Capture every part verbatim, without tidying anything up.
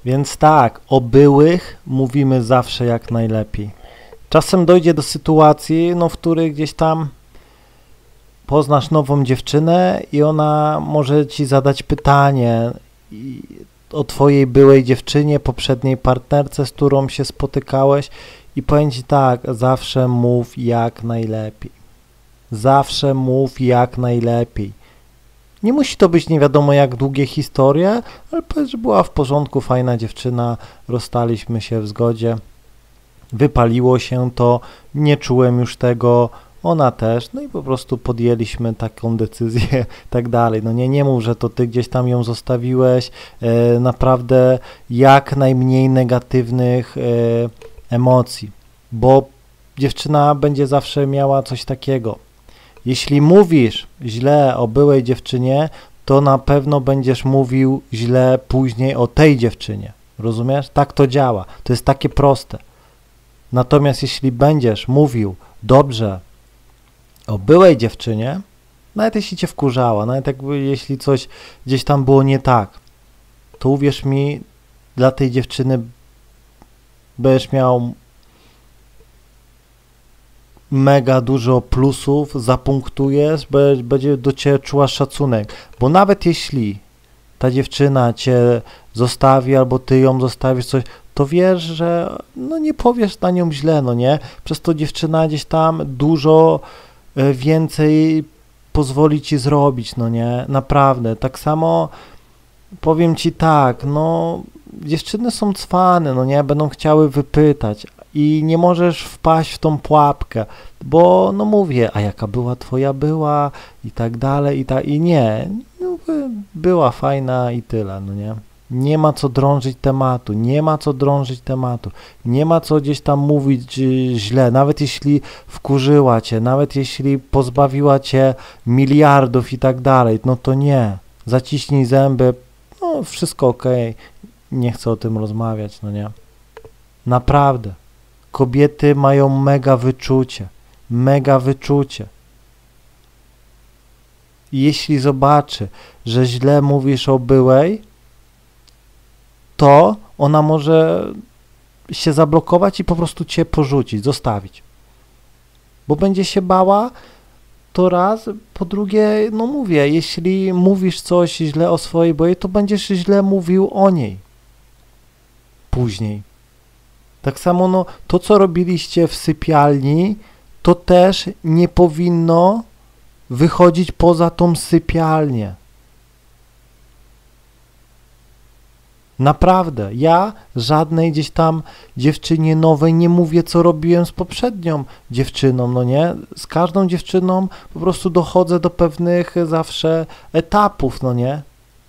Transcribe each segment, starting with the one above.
Więc tak, o byłych mówimy zawsze jak najlepiej. Czasem dojdzie do sytuacji, no, w której gdzieś tam poznasz nową dziewczynę i ona może ci zadać pytanie o twojej byłej dziewczynie, poprzedniej partnerce, z którą się spotykałeś, i powiem ci tak, zawsze mów jak najlepiej. Zawsze mów jak najlepiej. Nie musi to być nie wiadomo jak długie historie, ale powiedz, że była w porządku, fajna dziewczyna, rozstaliśmy się w zgodzie, wypaliło się to, nie czułem już tego, ona też, no i po prostu podjęliśmy taką decyzję, tak dalej. No nie, nie mów, że to ty gdzieś tam ją zostawiłeś, e, naprawdę jak najmniej negatywnych e, emocji, bo dziewczyna będzie zawsze miała coś takiego. Jeśli mówisz źle o byłej dziewczynie, to na pewno będziesz mówił źle później o tej dziewczynie. Rozumiesz? Tak to działa. To jest takie proste. Natomiast jeśli będziesz mówił dobrze o byłej dziewczynie, nawet jeśli cię wkurzała, nawet jakby jeśli coś gdzieś tam było nie tak, to uwierz mi, dla tej dziewczyny będziesz miał mega dużo plusów, zapunktujesz, będzie do ciebie czuła szacunek, bo nawet jeśli ta dziewczyna cię zostawi albo ty ją zostawisz coś, to wiesz, że no nie powiesz na nią źle, no nie? Przez to dziewczyna gdzieś tam dużo więcej pozwoli ci zrobić, no nie? Naprawdę. Tak samo powiem ci tak, no dziewczyny są cwane, no nie? Będą chciały wypytać i nie możesz wpaść w tą pułapkę, bo no mówię, a jaka była twoja była i tak dalej i tak i nie, no, była fajna i tyle, no nie? Nie ma co drążyć tematu, nie ma co drążyć tematu, nie ma co gdzieś tam mówić źle, nawet jeśli wkurzyła cię, nawet jeśli pozbawiła cię miliardów i tak dalej, no to nie, zaciśnij zęby, no wszystko okej, nie chcę o tym rozmawiać, no nie. Naprawdę, kobiety mają mega wyczucie, mega wyczucie. I jeśli zobaczy, że źle mówisz o byłej, to ona może się zablokować i po prostu cię porzucić, zostawić. Bo będzie się bała, to raz, po drugie, no mówię, jeśli mówisz coś źle o swojej byłej, to będziesz źle mówił o niej później. Tak samo no, to, co robiliście w sypialni, to też nie powinno wychodzić poza tą sypialnię. Naprawdę, ja żadnej gdzieś tam dziewczynie nowej nie mówię, co robiłem z poprzednią dziewczyną, no nie? Z każdą dziewczyną po prostu dochodzę do pewnych zawsze etapów, no nie?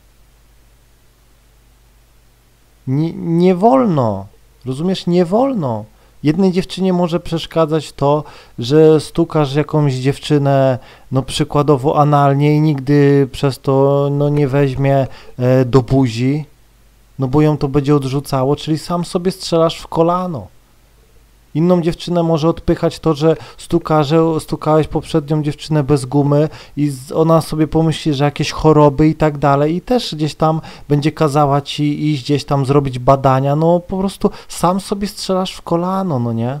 Nie, nie wolno, rozumiesz? Nie wolno. Jednej dziewczynie może przeszkadzać to, że stukasz jakąś dziewczynę, no przykładowo analnie i nigdy przez to no nie weźmie e, do buzi, no bo ją to będzie odrzucało, czyli sam sobie strzelasz w kolano. Inną dziewczynę może odpychać to, że stukasz, stukałeś poprzednią dziewczynę bez gumy i ona sobie pomyśli, że jakieś choroby i tak dalej i też gdzieś tam będzie kazała ci iść gdzieś tam zrobić badania, no po prostu sam sobie strzelasz w kolano, no nie?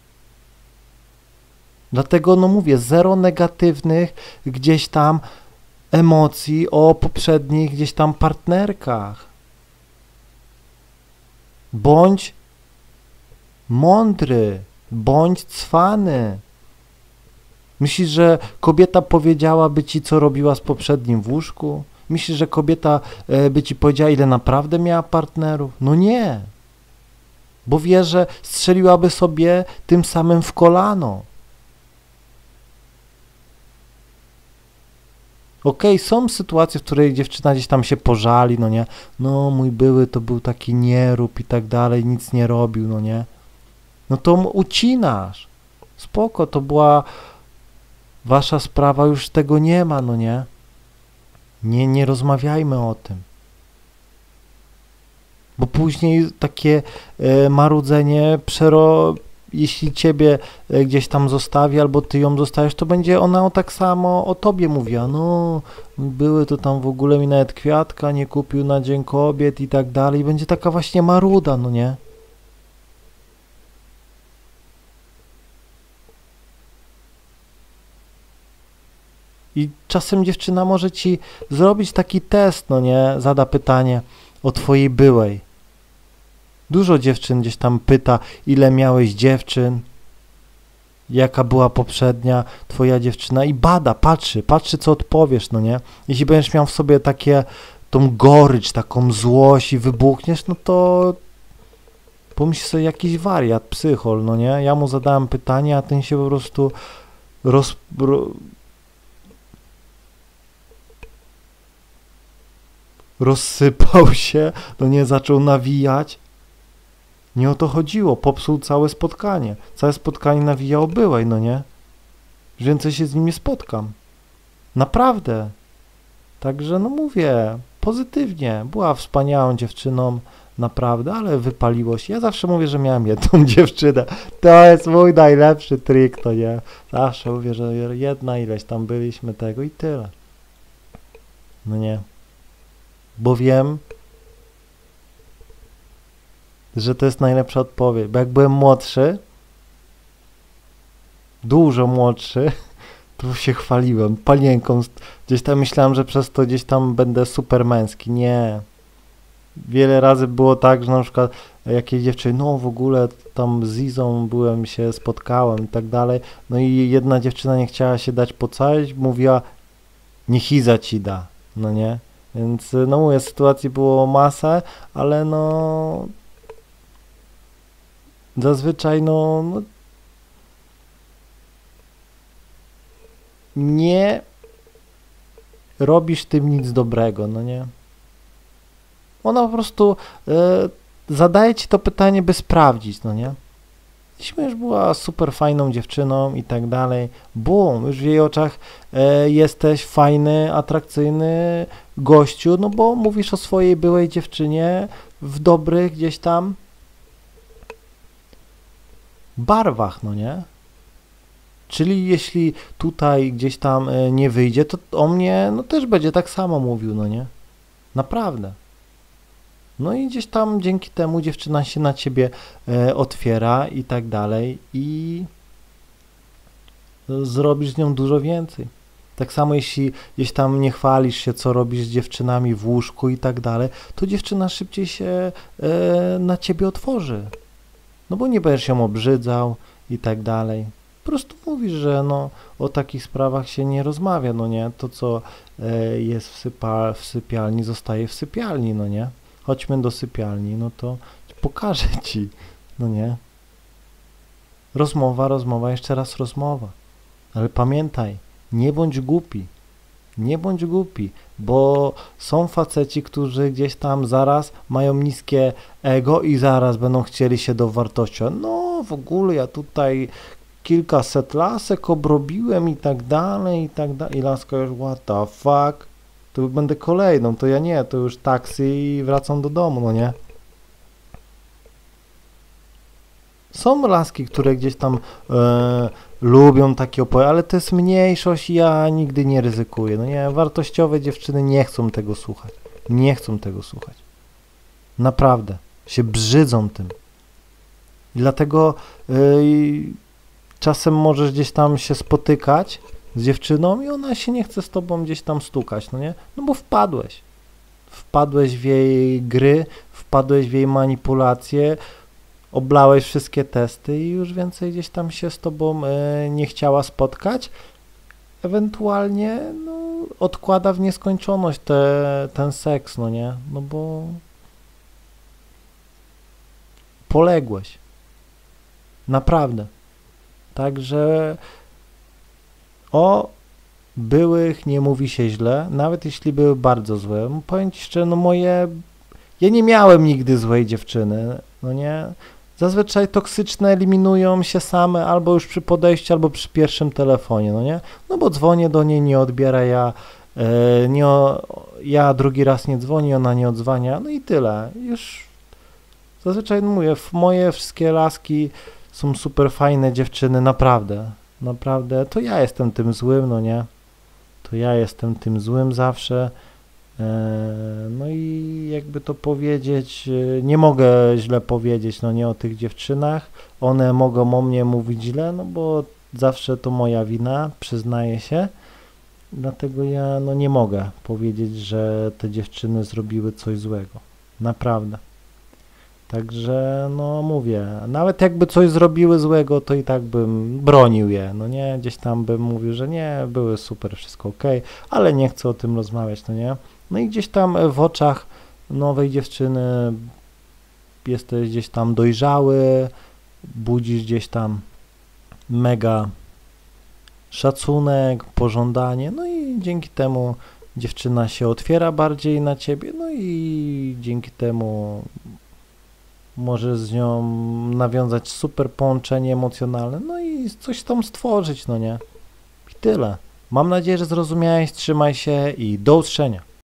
Dlatego, no mówię, zero negatywnych gdzieś tam emocji o poprzednich gdzieś tam partnerkach. Bądź mądry, bądź cwany. Myślisz, że kobieta powiedziałaby ci, co robiła z poprzednim w łóżku? Myślisz, że kobieta e, by ci powiedziała, ile naprawdę miała partnerów? No nie. Bo wie, że strzeliłaby sobie tym samym w kolano. Okej, okay, są sytuacje, w której dziewczyna gdzieś tam się pożali, no nie, no mój były to był taki nierób i tak dalej, nic nie robił, no nie, no to ucinasz, spoko, to była wasza sprawa, już tego nie ma, no nie, nie, nie rozmawiajmy o tym, bo później takie e, marudzenie przero, jeśli ciebie e, gdzieś tam zostawi, albo ty ją zostawisz, to będzie ona o tak samo o tobie mówiła, no były to tam w ogóle mi nawet kwiatka nie kupił na Dzień Kobiet i tak dalej, będzie taka właśnie maruda, no nie? I czasem dziewczyna może ci zrobić taki test, no nie? Zada pytanie o twojej byłej. Dużo dziewczyn gdzieś tam pyta, ile miałeś dziewczyn, jaka była poprzednia twoja dziewczyna i bada, patrzy, patrzy co odpowiesz, no nie? Jeśli będziesz miał w sobie takie, tą gorycz, taką złość i wybuchniesz, no to pomyśl sobie jakiś wariat, psychol, no nie? Ja mu zadałem pytanie, a ten się po prostu roz... Ro, rozsypał się, no nie, zaczął nawijać. Nie o to chodziło, popsuł całe spotkanie. Całe spotkanie nawijało byłej, no nie? Już więcej się z nimi spotkam. Naprawdę. Także, no mówię, pozytywnie. Była wspaniałą dziewczyną, naprawdę, ale wypaliło się. Ja zawsze mówię, że miałem jedną dziewczynę. To jest mój najlepszy trik, to nie? Zawsze mówię, że jedna ileś tam byliśmy tego i tyle. No nie. Bo wiem, że to jest najlepsza odpowiedź, bo jak byłem młodszy, dużo młodszy, to się chwaliłem panienką, gdzieś tam myślałem, że przez to gdzieś tam będę super męski, nie. Wiele razy było tak, że na przykład jakieś dziewczyny, no w ogóle tam z Izą byłem, się spotkałem i tak dalej, no i jedna dziewczyna nie chciała się dać pocałować, mówiła, niech Iza ci da, no nie. Więc no mówię, sytuacji było masę, ale no zazwyczaj no, no nie robisz tym nic dobrego, no nie? Ona po prostu y, zadaje ci to pytanie, by sprawdzić, no nie? Jeśli już była super fajną dziewczyną i tak dalej, bum, już w jej oczach e, jesteś fajny, atrakcyjny gościu, no bo mówisz o swojej byłej dziewczynie w dobrych gdzieś tam barwach, no nie? Czyli jeśli tutaj gdzieś tam e, nie wyjdzie, to o mnie no też będzie tak samo mówił, no nie? Naprawdę. No i gdzieś tam dzięki temu dziewczyna się na ciebie e, otwiera i tak dalej i zrobisz z nią dużo więcej. Tak samo jeśli gdzieś tam nie chwalisz się, co robisz z dziewczynami w łóżku i tak dalej, to dziewczyna szybciej się e, na ciebie otworzy. No bo nie będziesz ją obrzydzał i tak dalej. Po prostu mówisz, że no o takich sprawach się nie rozmawia, no nie? To, co e, jest w, sypa, w sypialni, zostaje w sypialni, no nie? Chodźmy do sypialni, no to pokażę ci, no nie? Rozmowa, rozmowa, jeszcze raz rozmowa. Ale pamiętaj, nie bądź głupi, nie bądź głupi, bo są faceci, którzy gdzieś tam zaraz mają niskie ego i zaraz będą chcieli się dowartościować. No w ogóle ja tutaj kilkaset lasek obrobiłem i tak dalej, i tak dalej. I laska już, what the fuck? To będę kolejną, to ja nie, to już taksy i wracam do domu, no nie? Są laski, które gdzieś tam e, lubią takie opowiedzi, ale to jest mniejszość i ja nigdy nie ryzykuję, no nie? Wartościowe dziewczyny nie chcą tego słuchać, nie chcą tego słuchać. Naprawdę, się brzydzą tym. I dlatego e, czasem możesz gdzieś tam się spotykać z dziewczyną i ona się nie chce z tobą gdzieś tam stukać, no nie? No bo wpadłeś. Wpadłeś w jej gry, wpadłeś w jej manipulacje, oblałeś wszystkie testy i już więcej gdzieś tam się z tobą e, nie chciała spotkać. Ewentualnie no, odkłada w nieskończoność te, ten seks, no nie? No bo poległeś. Naprawdę. Także o byłych nie mówi się źle, nawet jeśli były bardzo złe. Powiem ci szczerze, no moje... Ja nie miałem nigdy złej dziewczyny, no nie? Zazwyczaj toksyczne eliminują się same albo już przy podejściu, albo przy pierwszym telefonie, no nie? No bo dzwonię do niej, nie odbiera, ja, e, nie o, ja drugi raz nie dzwonię, ona nie odzwania, no i tyle. Już zazwyczaj mówię, moje wszystkie laski są super fajne dziewczyny, naprawdę, naprawdę, to ja jestem tym złym, no nie, to ja jestem tym złym zawsze, no i jakby to powiedzieć, nie mogę źle powiedzieć, no nie o tych dziewczynach, one mogą o mnie mówić źle, no bo zawsze to moja wina, przyznaję się, dlatego ja no nie mogę powiedzieć, że te dziewczyny zrobiły coś złego, naprawdę. Także no mówię, nawet jakby coś zrobiły złego, to i tak bym bronił je, no nie, gdzieś tam bym mówił, że nie, były super, wszystko ok, ale nie chcę o tym rozmawiać, no nie. No i gdzieś tam w oczach nowej dziewczyny jesteś gdzieś tam dojrzały, budzisz gdzieś tam mega szacunek, pożądanie, no i dzięki temu dziewczyna się otwiera bardziej na ciebie, no i dzięki temu możesz z nią nawiązać super połączenie emocjonalne, no i coś tam stworzyć, no nie? I tyle. Mam nadzieję, że zrozumiałeś, trzymaj się i do usłyszenia.